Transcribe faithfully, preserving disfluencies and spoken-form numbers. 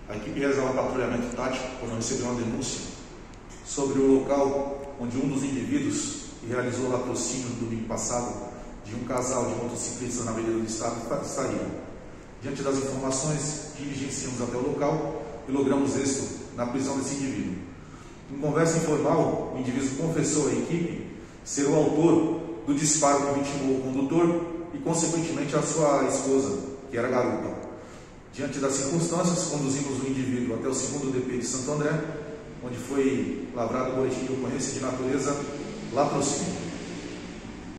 A equipe realizava um patrulhamento tático quando recebeu uma denúncia sobre o local onde um dos indivíduos que realizou o latrocínio no domingo passado de um casal de motociclistas na Avenida do Estado estaria. Diante das informações, diligenciamos até o local e logramos êxito na prisão desse indivíduo. Em conversa informal, o indivíduo confessou à equipe ser o autor do disparo que vitimou o condutor e, consequentemente, a sua esposa, que era garupa. Diante das circunstâncias, conduzimos o indivíduo até o segundo D P de Santo André, onde foi lavrado o boletim de ocorrência de natureza latrocínio.